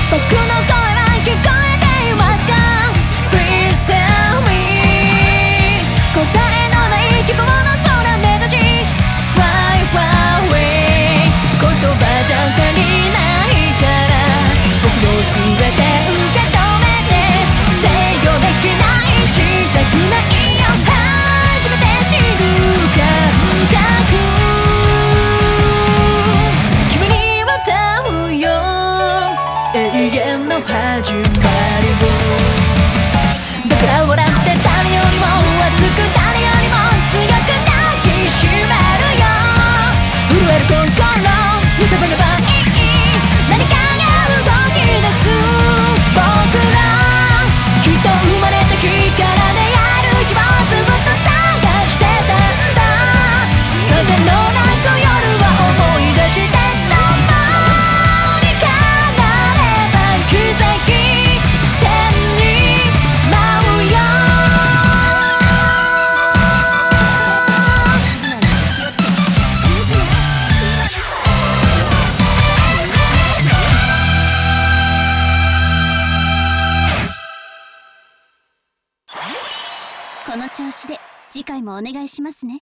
僕の声は聞こえていますか Please tell me 答えのない希望の空目指し Fly far away 言葉じゃ足りないから僕の全て受け止めて制御できないしたくないよ初めて知る感覚君に渡うよ永遠の始まりをだから笑って誰よりも熱く誰よりも強く抱きしめるよ震える心揺さぶればいい何かが動き出す僕らきっと生まれた日から出会える日をずっと探してたんだ風の中夜は思い出して共に叶えば奇跡天に舞うよこの調子で次回もお願いしますね。